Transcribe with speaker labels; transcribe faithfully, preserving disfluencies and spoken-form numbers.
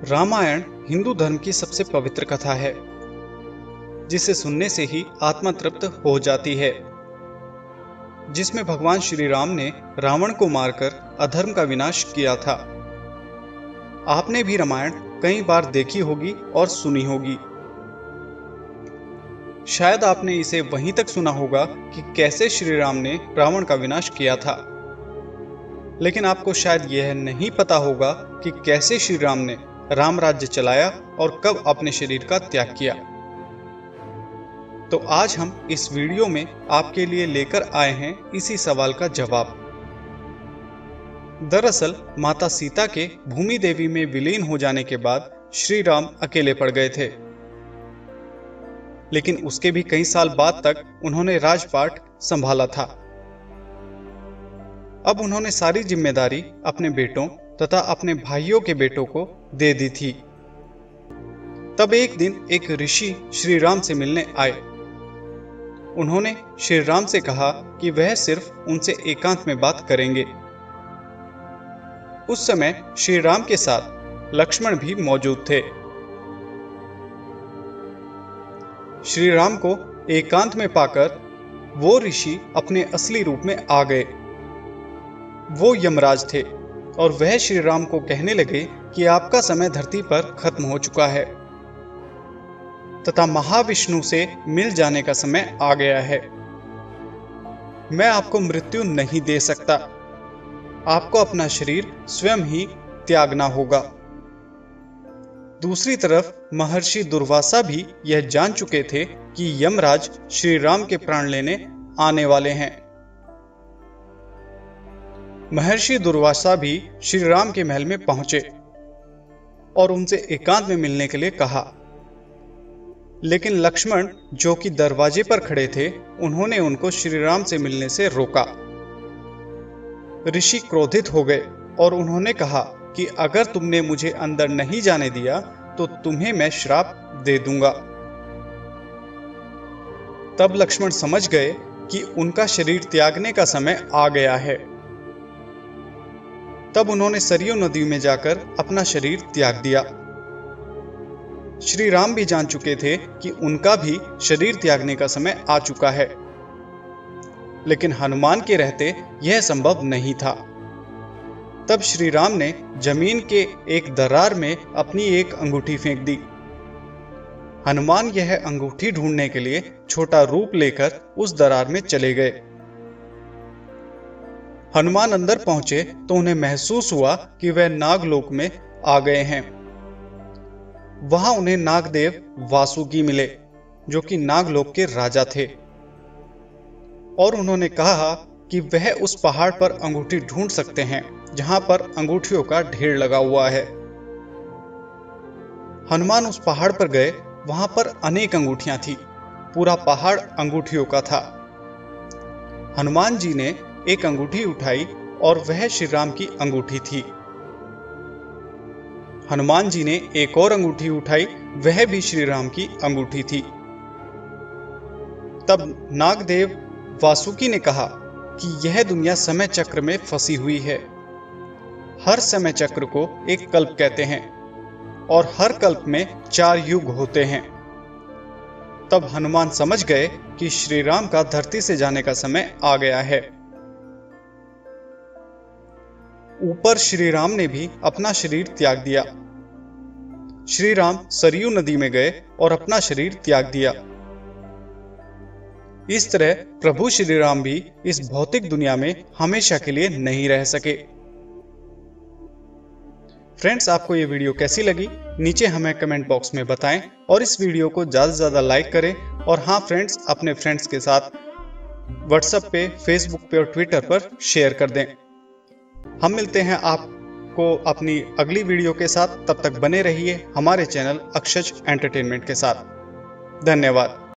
Speaker 1: रामायण हिंदू धर्म की सबसे पवित्र कथा है, जिसे सुनने से ही आत्मा तृप्त हो जाती है। जिसमें भगवान श्री राम ने रावण को मारकर अधर्म का विनाश किया था। आपने भी रामायण कई बार देखी होगी और सुनी होगी। शायद आपने इसे वहीं तक सुना होगा कि कैसे श्री राम ने रावण का विनाश किया था, लेकिन आपको शायद यह नहीं पता होगा कि कैसे श्री राम ने राम राज्य चलाया और कब अपने शरीर का त्याग किया। तो आज हम इस वीडियो में आपके लिए लेकर आए हैं इसी सवाल का जवाब। दरअसल माता सीता के भूमि देवी में विलीन हो जाने के बाद श्री राम अकेले पड़ गए थे, लेकिन उसके भी कई साल बाद तक उन्होंने राजपाट संभाला था। अब उन्होंने सारी जिम्मेदारी अपने बेटों तथा अपने भाइयों के बेटों को दे दी थी। तब एक दिन एक ऋषि श्री राम से मिलने आए। उन्होंने श्री राम से कहा कि वह सिर्फ उनसे एकांत में बात करेंगे। उस समय श्री राम के साथ लक्ष्मण भी मौजूद थे। श्री राम को एकांत में पाकर वो ऋषि अपने असली रूप में आ गए। वो यमराज थे और वह श्री राम को कहने लगे कि आपका समय धरती पर खत्म हो चुका है तथा महाविष्णु से मिल जाने का समय आ गया है। मैं आपको मृत्यु नहीं दे सकता, आपको अपना शरीर स्वयं ही त्यागना होगा। दूसरी तरफ महर्षि दुर्वासा भी यह जान चुके थे कि यमराज श्री राम के प्राण लेने आने वाले हैं। महर्षि दुर्वासा भी श्री राम के महल में पहुंचे और उनसे एकांत में मिलने के लिए कहा, लेकिन लक्ष्मण जो कि दरवाजे पर खड़े थे, उन्होंने उनको श्री राम से मिलने से रोका। ऋषि क्रोधित हो गए और उन्होंने कहा कि अगर तुमने मुझे अंदर नहीं जाने दिया तो तुम्हें मैं श्राप दे दूंगा। तब लक्ष्मण समझ गए कि उनका शरीर त्यागने का समय आ गया है। तब उन्होंने सरयू नदी में जाकर अपना शरीर त्याग दिया। श्री राम भी जान चुके थे कि उनका भी शरीर त्यागने का समय आ चुका है, लेकिन हनुमान के रहते यह संभव नहीं था। तब श्री राम ने जमीन के एक दरार में अपनी एक अंगूठी फेंक दी। हनुमान यह अंगूठी ढूंढने के लिए छोटा रूप लेकर उस दरार में चले गए। हनुमान अंदर पहुंचे तो उन्हें महसूस हुआ कि वह नागलोक में आ गए हैं। वहां उन्हें नागदेव वासुकी मिले, जो कि नागलोक के राजा थे, और उन्होंने कहा कि वह उस पहाड़ पर अंगूठी ढूंढ सकते हैं जहां पर अंगूठियों का ढेर लगा हुआ है। हनुमान उस पहाड़ पर गए। वहां पर अनेक अंगूठियां थी, पूरा पहाड़ अंगूठियों का था। हनुमान जी ने एक अंगूठी उठाई और वह श्री राम की अंगूठी थी। हनुमान जी ने एक और अंगूठी उठाई, वह भी श्री राम की अंगूठी थी। तब नागदेव वासुकी ने कहा कि यह दुनिया समय चक्र में फंसी हुई है। हर समय चक्र को एक कल्प कहते हैं और हर कल्प में चार युग होते हैं। तब हनुमान समझ गए कि श्री राम का धरती से जाने का समय आ गया है। ऊपर श्री राम ने भी अपना शरीर त्याग दिया। श्री राम सरयू नदी में गए और अपना शरीर त्याग दिया। इस तरह प्रभु श्री राम भी इस भौतिक दुनिया में हमेशा के लिए नहीं रह सके। फ्रेंड्स, आपको ये वीडियो कैसी लगी नीचे हमें कमेंट बॉक्स में बताएं और इस वीडियो को ज़्यादा से ज़्यादा लाइक करें। और हाँ फ्रेंड्स, अपने फ्रेंड्स के साथ व्हाट्सएप पे, फेसबुक पे और ट्विटर पर शेयर कर दें। हम मिलते हैं आपको अपनी अगली वीडियो के साथ। तब तक बने रहिए हमारे चैनल अक्षज एंटरटेनमेंट के साथ। धन्यवाद।